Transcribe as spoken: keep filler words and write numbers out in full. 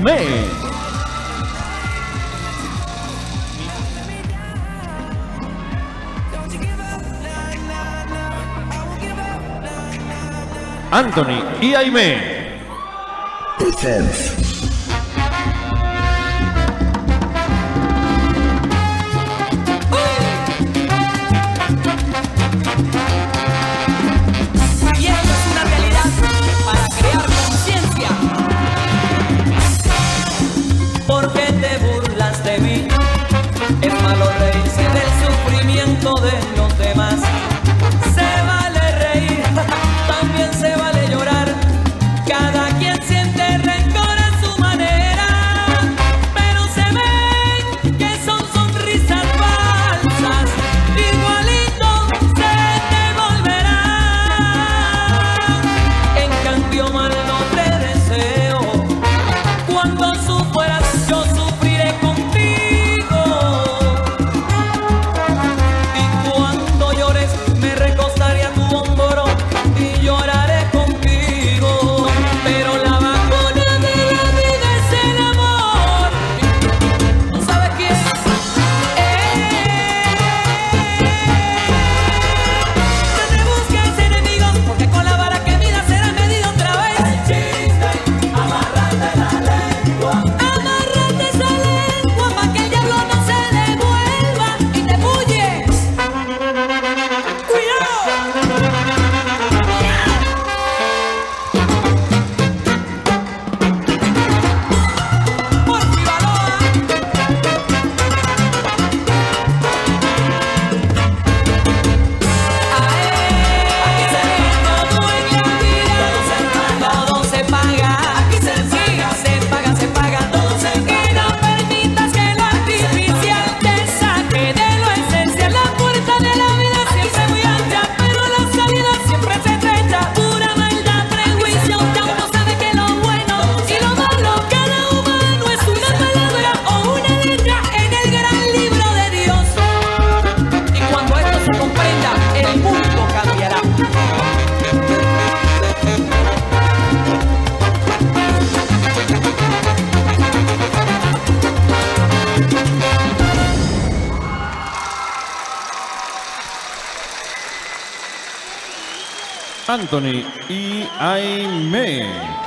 Aimee. Anthony y Aimee. Presents. Es malo reírse del sufrimiento de los demás. Se vale reír, también se vale llorar. Cada quien siente rencor a su manera, pero se ven que son sonrisas falsas. Igualito se te volverá. En cambio mal no te deseo. Cuando sufras yo sufriré contigo. Anthony y Aimee.